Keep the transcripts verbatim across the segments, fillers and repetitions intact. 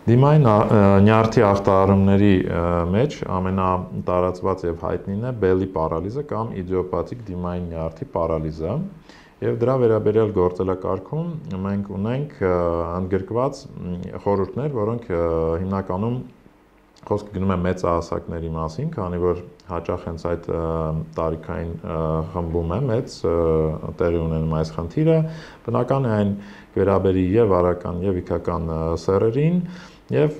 Դիմային նյարդի ախտահարումների մեջ ամենատարածված եւ հայտնին է բելի պարալիզը կամ իդիոպաթիկ դիմային նյարդի պարալիզը եւ դրա վերաբերյալ գործելակարգում մենք ունենք ընդգրկված խորհուրդներ, որոնք հիմնականում խոսքը գնում է մեծահասակների մասին, քանի որ հաճախ հենց այդ տարիքային խմբում է մեծ տեղի ունենում այս խնդիրը, բնական է այն վերաբերի եւ արական եւ իգական սեռերին եւ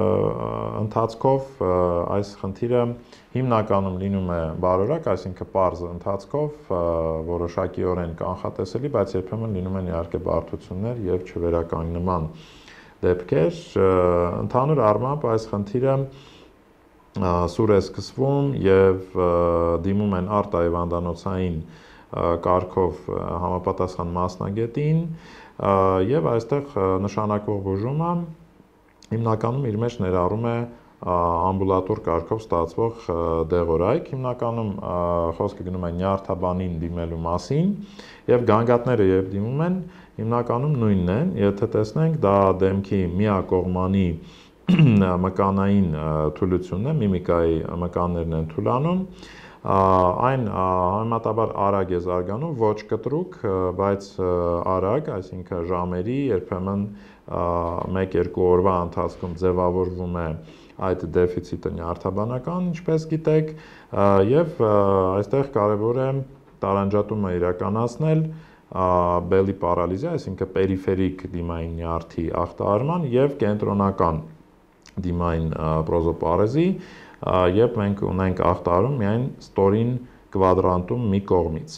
ընթացքով այս խնդիրը հիմնականում լինում է բարորակ, այսինքն պարզ ընթացքով որոշակիորեն կանխատեսելի, բայց երբեմն լինում են իհարկե բարդություններ եւ չվերականգնման դեպքեր։ Ընդհանուր առմամբ այս խնդիրը սուր է սկսվում եւ դիմում են արտահիվանդանոցային կարգով համապատասխան մասնագետին եւ այստեղ նշանակվող բուժումը հիմնականում իր մեջ ներառում է ամբուլատոր կարգով ստացվող դեղորայք, հիմնականում խոսքը գնում է նյարդաբանին դիմելու մասին եւ գանգատները երբ դիմում են հիմնականում նույնն են, եթե տեսնենք դա դեմքի միակողմանի մկանային թուլությունն է, միմիկայի մկաններն են թուլանում, այն համեմատաբար արագ է զարգանում, ոչ կտրուկ, բայց արագ, այսինքն ժամերի, երբեմն մեկ-երկու օրվա ընթացքում ձևավորվում է այդ դեֆիցիտը նյարդաբանական, ինչպես գիտեք, եւ այստեղ կարեւոր է տարանջատումը իրականացնել բելի պարալիզի, այսինքն պերիֆերիկ դիմային նյարդի ախտահարման եւ կենտրոնական դիմային պրոզոպարեզի, երբ մենք ունենք ախտահարում միայն ստորին կվադրանտում մի կողմից։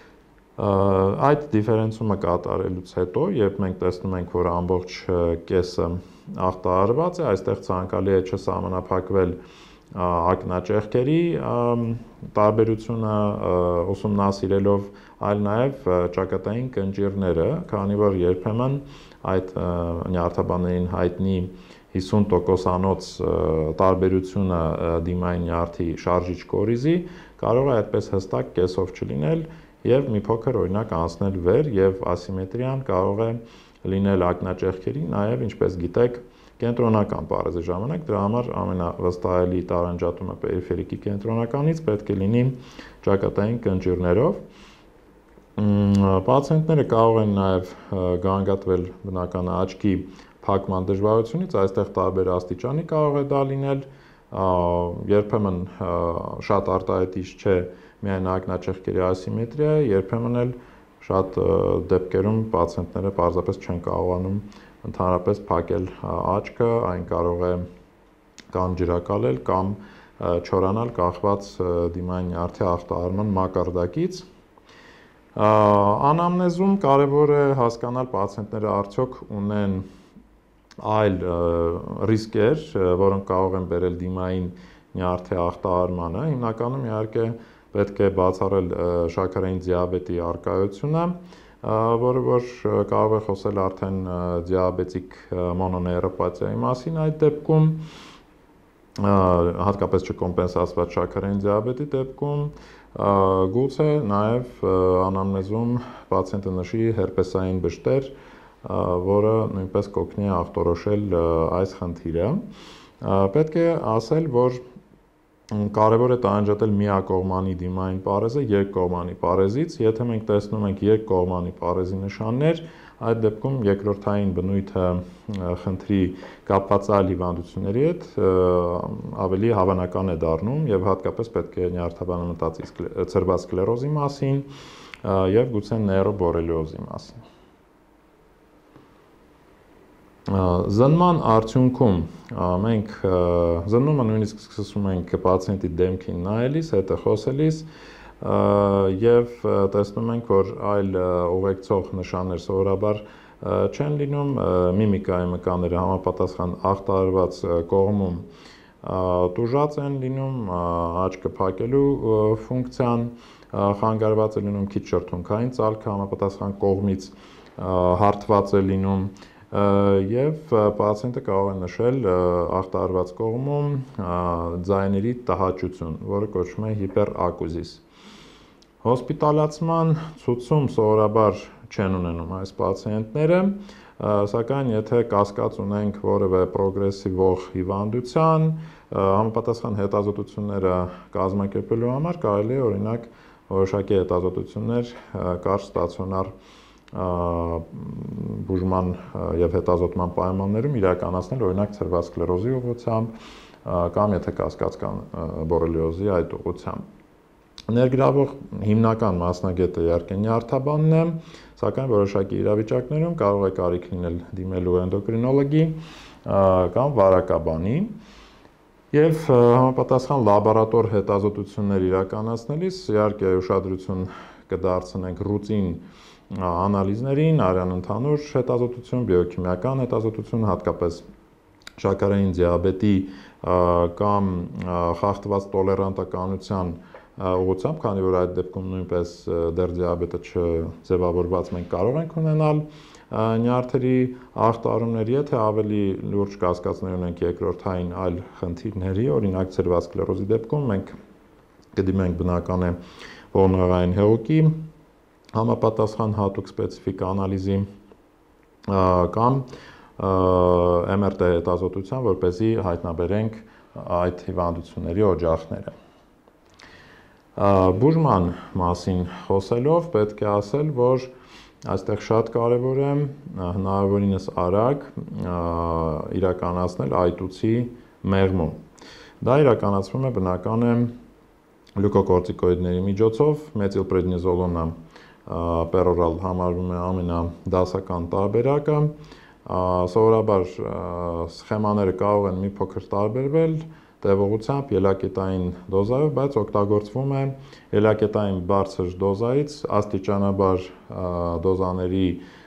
Այդ դիֆերենցումը կատարելուց հետո, երբ մենք տեսնում ենք, որ ամբողջ կեսը ախտահարված է, այստեղ ցանկալի է չսահմանափակվել ակնաճեղքերի տարբերությունը ուսումնասիրելով, այլ նաև ճակատային կնճիռները, քանի որ երբեմն այդ նյարդաբաններին հայտնի հիսուն տոկոսանոց տարբերությունը դիմային նյարդի շարժիչ կորիզի կարող է այդպես հստակ կեսով չլինել եւ մի փոքր օրինակ անցնել վեր եւ ասիմետրիան կարող է լինել ակնաճեղքերի, նաեւ ինչպես գիտեք, կենտրոնական պարեզի ժամանակ, դրա համար ամենավստահելի տարանջատումը պերիֆերիկի կենտրոնականից պետք է լինի ճակատային կնճիռներով։ Պացիենտները կարող են նաեւ գանգատվել բնական աչքի փակման դժվարությունից, այստեղ տարբեր աստիճանի կարող է դա լինել, երբեմն շատ արտահայտիչ չէ միայն ակնաճեղքերի ասիմետրիա, երբեմն էլ շատ դեպքերում պացիենտները պարզապես չեն կարողանում ընդհանրապես փակել աչքը, այն կարող է կամ ջրակալել կամ չորանալ կախված դիմային նյարդի ախտահարման մակարդակից։ Անամնեզում կարևոր է հասկանալ պացիենտները արդյոք ունեն այլ ռիսկեր, որոնք կարող են բերել դիմային նյարդի ախտահարմանը, հիմնականում իհարկե պետք է բացառել շաքարային դիաբետի առկայությունը, որը որ կարող է խոսել արդեն դիաբետիկ մոնոնեյրոպաթիայի մասին այդ դեպքում, հատկապես չկոմպենսացված շաքարային դիաբետի դեպքում, գուցե նաև անամնեզում պացիենտը նշի հերպեսային բշտեր, որը նույնպես կօգնի ախտորոշել այս խնդիրը։ Պետք է ասել, որ կարևոր է տարանջատել միակողմանի դիմային պարեզը երկկողմանի պարեզից, եթե մենք տեսնում ենք երկկողմանի պարեզի նշաններ, այդ դեպքում երկրորդային բնույթը խնդրի կապված այլ հիվանդությունների հետ ավելի հավանական է դառնում եւ հատկապես պետք է նյարդաբանամտածի ցրված սկլերոզի մասին եւ գուցե նեյրոբորելիոզի մասին։ Զննման արդյունքում մենք զննումը նույնիսկ սկսում ենք պացիենտի դեմքին նայելիս, հետը խոսելիս եւ տեսնում ենք, որ այլ ուղեկցող նշաններ սովորաբար չեն լինում, միմիկայի մկանները համապատասխան ախտահարված կողմում տուժած են լինում, աչքը փակելու ֆունկցիան խանգարված է լինում, քիչ շրթունքային ծալքը համապատասխան կողմից հարթված է լինում եւ պացիենտը կարող է նշել ախտահարված կողմում ձայների տհաճություն, որը կոչվում է հիպերակուզիս։ Հոսպիտալացման ցուցում սովորաբար չեն ունենում այս պացիենտները, Սակայն եթե կասկած ունենք որևէ պրոգրեսիվ հիվանդության, համապատասխան հետազոտությունները կազմակերպելու համար կարելի է օրինակ որոշակի հետազոտություններ կարճ ստացիոնար բուժման եւ հետազոտման պայմաններում իրականացնել օրինակ ցրված սկլերոզի ուղղությամբ կամ եթե կասկած կան բորելիոզի այդ ուղղությամբ։ Ներգրավող հիմնական մասնագետը իհարկե նյարդաբանն է, սակայն որոշակի իրավիճակներում կարող է կարիք լինել դիմելու էնդոկրինոլոգի կամ վարակաբանի եւ համապատասխան լաբորատոր հետազոտություններ իրականացնելիս իհարկե ուշադրություն կդարձնենք ռուտին անալիզներին, արյան ընդհանուր հետազոտություն, բիոքիմիական հետազոտություն, հատկապես շաքարային դիաբետի կամ խախտված տոլերանտականության ուղղությամբ, քանի որ այդ դեպքում նույնպես դեռ դիաբետը չձևավորված մենք կարող ենք ունենալ նյարդերի ախտարումներ, եթե ավելի լուրջ կասկածներ ունենք երկրորդային այլ խնդիրների, օրինակ ցրված սկլերոզի դեպքում մենք կդիմենք բնական է ողնուղային հեղուկի համապատասխան հատուկ սպეციფიկ անալիզի կամ էմ եր տե հետազոտության, որպեսզի հայտնաբերենք այդ հիվանդությունների օջախները։ Բուժման մասին խոսելով պետք է ասել, որ այստեղ շատ կարևոր է հնարավորինս արագ իրականացնել այտուցի մեղմում։ Դա իրականացվում է բնական է գլյուկոկորտիկոիդների միջոցով, մեթիլպրեդնիզոլոնը պերորալ համարվում է ամենադասական տարբերակը, սովորաբար սխեմաները կարող են մի փոքր տարբերվել տևողությամբ ելակետային դոզայով, բայց օգտագործվում է ելակետային բարձր դոզայից աստիճանաբար դոզաների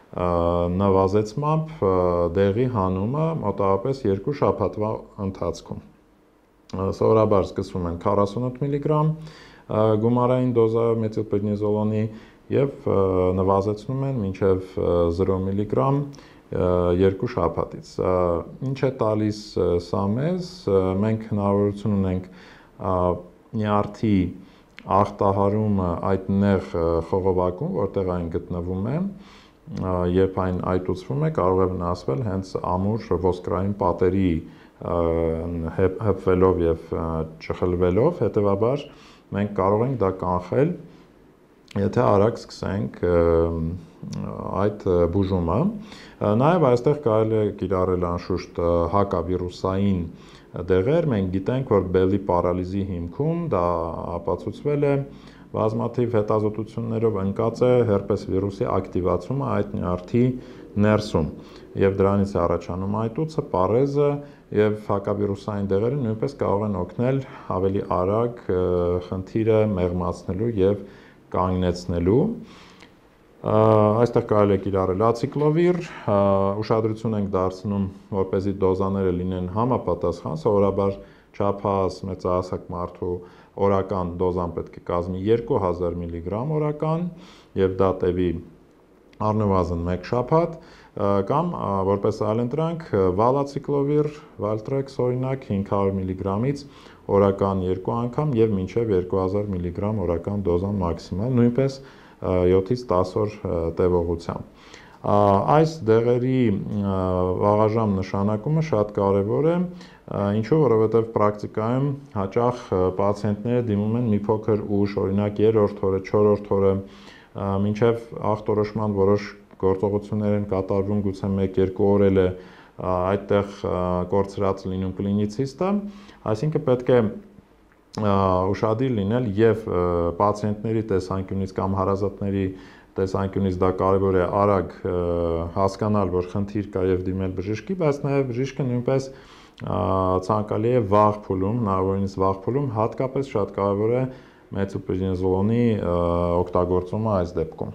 նվազեցմամբ դեղի հանումը մոտավորապես երկու շաբաթվա ընթացքում։ Սովորաբար սկսվում են քառասունութ միլիգրամ գումարային դոզայով մեթիլպրեդնիզոլոնի եւ նվազեցնում են մինչեւ զրո միլիգրամ երկու շաբաթից։ Ինչ է տալիս սա մեզ, մենք հնարավորություն ունենք նյարդի ախտահարումը այդ նեղ խողովակում, որտեղ այն գտնվում է, երբ այն այտուցվում է, կարող է վնասվել հենց ամուր ոսկրային պատերի հպվելով եւ ճխլվելով, հետեւաբար մենք կարող ենք դա կանխել, եթե արագ սկսենք այդ բուժումը։ Նաև այստեղ կարելի է կիրառել անշուշտ հակավիրուսային դեղեր, մենք գիտենք, որ բելի պարալիզի հիմքում դա ապացուցվել է բազմաթիվ հետազոտություններով ընկած է հերպես վիրուսի ակտիվացումը այդ նյարդի ներսում եւ դրանից է առաջանում այտուցը, պարեզը եւ հակավիրուսային դեղերը նույնպես կարող են օգնել ավելի արագ խնդիրը մեղմացնելու եւ կանգնեցնելու։ Այստեղ կարելի է կիրառել ացիկլովիր, ուշադրություն ենք դարձնում, որպեսզի դոզաները լինեն համապատասխան, սովորաբար չափահաս մեծահասակ մարդու օրական դոզան պետք է կազմի երկու հազար միլիգրամ օրական եւ դա տևի առնվազն մեկ շաբաթ, կամ որպես այլընտրանք վալացիկլովիր, վալտրեքս օրինակ հինգ հարյուր միլիգրամից օրական երկու անգամ եւ մինչեւ երկու հազար միլիգրամ օրական դոզան մաքսիմալ, նույնպես յոթից տասը օր տևողությամբ։ Այս դեղերի վաղաժամ նշանակումը շատ կարևոր է, ինչու, որովհետև պրակտիկայում հաճախ պացիենտները դիմում են մի փոքր ուշ, օրինակ երրորդ օրը, չորրորդ օրը, մինչև ախտորոշման որոշ գործողություններ են կատարվում, գուցե մեկ-երկու օր էլ է այդտեղ կորցրած լինում կլինիցիստը, այսինքն պետք է ուշադիր լինել եւ պացիենտների տեսանկյունից կամ հարազատների տեսանկյունից դա կարևոր է արագ հասկանալ, որ խնդիր կա եւ դիմել բժշկի, բայց նաեւ բժիշկը նույնպես ցանկալի է վաղ փուլում, հնարավորինս վաղ փուլում, հատկապես շատ կարևոր է մեթիլպրեդնիզոլոնի օգտագործումը այս դեպքում։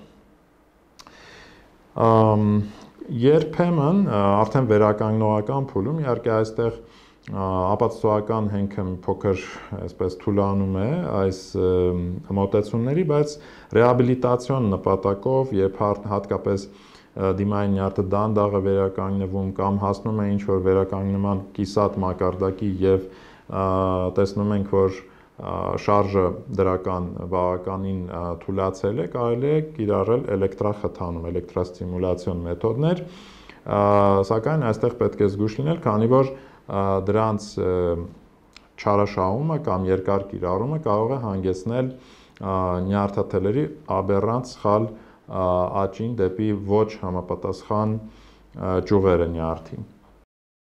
Երբեմն արդեն վերականգնողական փուլում, իհարկե այստեղ ապացուցողական հենքը մի փոքր այսպես թուլանում է այս մոտեցումների, բայց ռեաբիլիտացիոն նպատակով, երբ հատկապես դիմային նյարդը դանդաղ է վերականգնվում կամ հասնում է ինչ-որ վերականգնման կիսատ մակարդակի եւ տեսնում ենք, որ շարժը դրական բավականին թուլացել է, կարելի է կիրառել էլեկտրախթանում, էլեկտրաստիմուլյացիոն մեթոդներ, Սակայն այստեղ պետք է զգույշ լինել, քանի որ դրանց չարաշահումը կամ երկար կիրառումը կարող է հանգեցնել նյարդաթելերի աբեռանտ սխալ աճին դեպի ոչ համապատասխան ճյուղերը նյարդի։